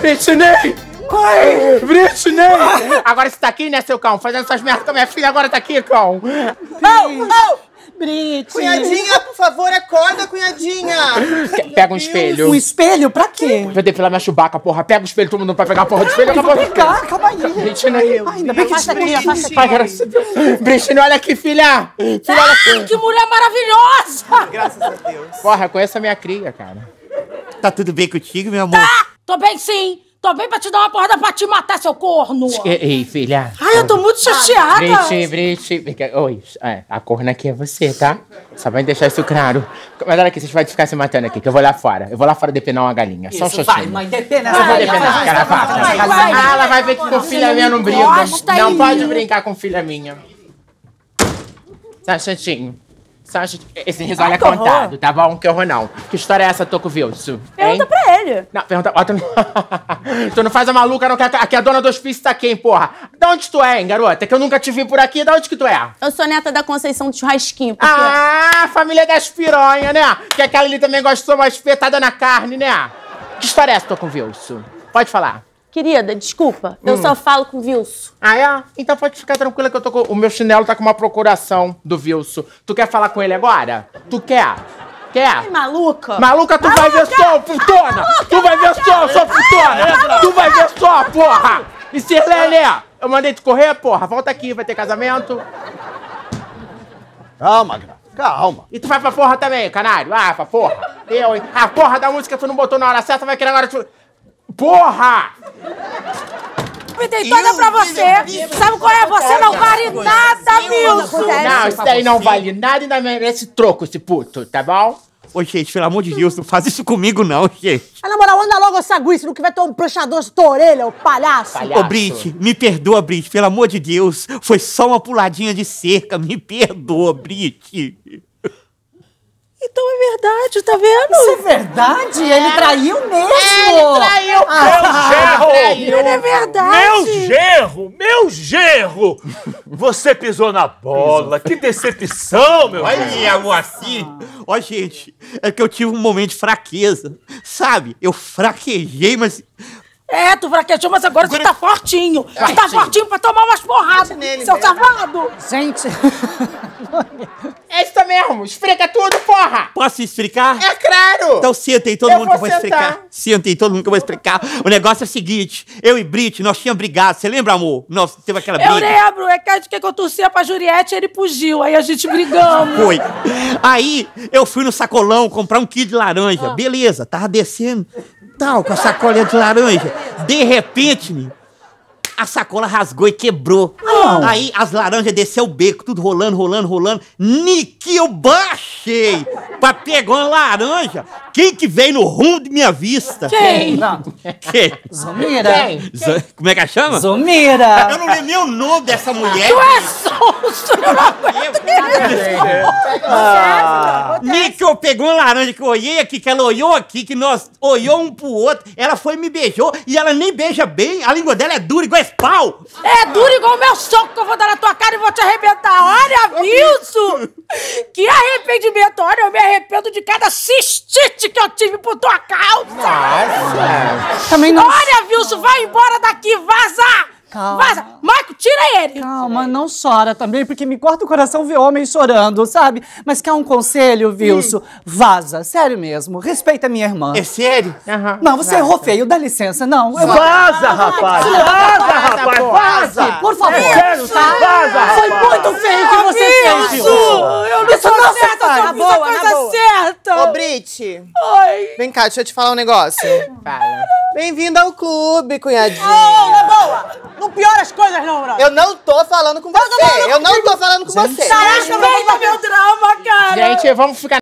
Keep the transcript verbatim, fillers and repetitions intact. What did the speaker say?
Britney! Ai, Britney! Agora você tá aqui, né, seu cão? Fazendo essas merdas com a minha filha, agora tá aqui, cão. Oh, oh! Brit. Cunhadinha, por favor, acorda, cunhadinha. Pega um espelho. Um espelho? Pra quê? Vai depilar minha Chewbacca, porra. Pega o espelho, todo mundo vai pegar a porra do espelho. Ai, vou pegar, calma aí. Britney. Ai, ainda bem que Afasta aqui, afasta aqui. Ai, graças a Deus. Britney, olha aqui, filha. Filha, olha aqui. Que mulher maravilhosa! Graças a Deus. Porra, conheço a minha cria, cara. Tá tudo bem contigo, meu amor? Tá, tô bem sim. Tô bem pra te dar uma porrada pra te matar, seu corno. Ei, ei, filha. Ai, eu tô muito chateada. Brit, Brit. Oi, é, a corna aqui é você, tá? Só vai deixar isso claro. Mas olha aqui, vocês vão ficar se matando aqui, que eu vou lá fora. Eu vou lá fora depenar uma galinha. Só um Isso, vai, chatinho. mãe, depena. Eu vou depenar, cara. Vai, vai, vai, vai. Ah, ela vai ver que com filha minha não briga. Encosta Não em pode mim. brincar com filha minha. Tá chatinho. Esse risole é que horror. contado, tá bom? Que horror não. Que história é essa, Toco Wilson? Pergunta pra ele. Não, pergunta... Ó, tu, não... tu não faz a maluca, não, que a, que a dona do hospício tá aqui, hein, porra? Da onde tu é, hein, garota? Que eu nunca te vi por aqui. Da onde que tu é? Eu sou neta da Conceição de Churrasquinho. Porque... Ah, família das piranhas, né? Que aquela ali também gostou mais espetada na carne, né? Que história é essa, Toco Wilson? Pode falar. Querida, desculpa. Eu Hum. só falo com o Wilson. Ah, é? Então pode ficar tranquila que eu tô com... O meu chinelo tá com uma procuração do Wilson. Tu quer falar com ele agora? Tu quer? Quer? Ai, maluca. Maluca, tu vai ver só, putona! Tu vai ver só, sua putona! Tu vai ver só, porra! E Sirlene, eu mandei tu correr, porra. Volta aqui, vai ter casamento. Calma, Gra. Calma. E tu vai pra porra também, canário? Ah, pra porra. Eu, hein? A porra da música tu não botou na hora certa, vai querer agora... Tu... Porra! Me dei toda pra você. Sabe qual é? Você não vale nada, Wilson. Não, isso daí não vale nada e ainda merece troco, esse puto, tá bom? Ô, gente, pelo amor de Deus, não faz isso comigo, não, gente. Ah, na moral, anda logo essa guiça, não que vai ter um planchador na tua orelha, ô palhaço. Palhaço. Ô, Brit, me perdoa, Brit, pelo amor de Deus. Foi só uma puladinha de cerca, me perdoa, Brit. Então é verdade, tá vendo? Isso é verdade? Ele traiu mesmo. Ele traiu! Meu genro! Ele é verdade. Meu genro! Meu genro! Você pisou na bola. Que decepção, meu genro. Olha, Moacir. Ó, gente, é que eu tive um momento de fraqueza. Sabe, eu fraquejei, mas... É, tu fraquejou, mas agora tu tá fortinho. Tu tá fortinho pra tomar umas porradas, nele seu mesmo. safado. Gente, É isso mesmo, esfrega tudo, porra! Posso explicar? É claro! Então senta aí, todo Eu mundo que eu vou vou sentar. explicar. Senta aí, todo mundo que eu vou explicar. O negócio é o seguinte, eu e Brit, nós tínhamos brigado. Você lembra, amor? Nós teve aquela briga. Eu lembro, é que a gente quer que eu torcia pra Juliette e ele fugiu. Aí a gente brigamos. Foi. Aí, eu fui no sacolão comprar um quilo de laranja. Beleza, tava descendo, tal, com a sacolinha de laranja. De repente, menino, a sacola rasgou e quebrou. Aí, as laranjas desceu o beco, tudo rolando, rolando, rolando. Niki, eu baixei pra pegar uma laranja. Quem que veio no rumo de minha vista? Quem? Quem? Zomira. Quem? Zo- Como é que ela chama? Zomira. Eu não lembro nem o nome dessa mulher. Tu é sonso, eu não aguento. Nick, eu pegou uma laranja que eu olhei aqui, que ela olhou aqui, que nós olhou um pro outro, ela foi e me beijou, e ela nem beija bem, a língua dela é dura igual esse pau. É duro igual o meu soco que eu vou dar na tua cara e vou te arrebentar. Olha, Wilson! Que arrependimento! Olha, eu me arrependo de cada cistite que eu tive por tua causa! Nossa! Também não... Olha, Wilson, vai embora daqui, vaza! Calma. Vaza! Marco, tira ele! Calma, não chora também, porque me corta o coração ver homem chorando, sabe? Mas quer um conselho, Wilson? Vaza, sério mesmo. Respeita minha irmã. É sério? Aham. Não, você errou feio, dá licença. Não, eu... Vaza, rapaz! Vaza, rapaz! Vaza! Por favor. É sério, vaza, Foi rapaz! muito feio o que você fez, Wilson! Wilson. Eu não Isso sou não se certa, faz. eu Na fiz a boa, coisa na boa. certa! Ô, Brit, Ai! vem cá, deixa eu te falar um negócio. Fala. Bem-vinda ao clube, cunhadinha. Ô, na boa. Não piora as coisas, não, bro. Eu não tô falando com você. Eu não tô falando com você. Respeita meu drama, cara! Gente, vamos ficar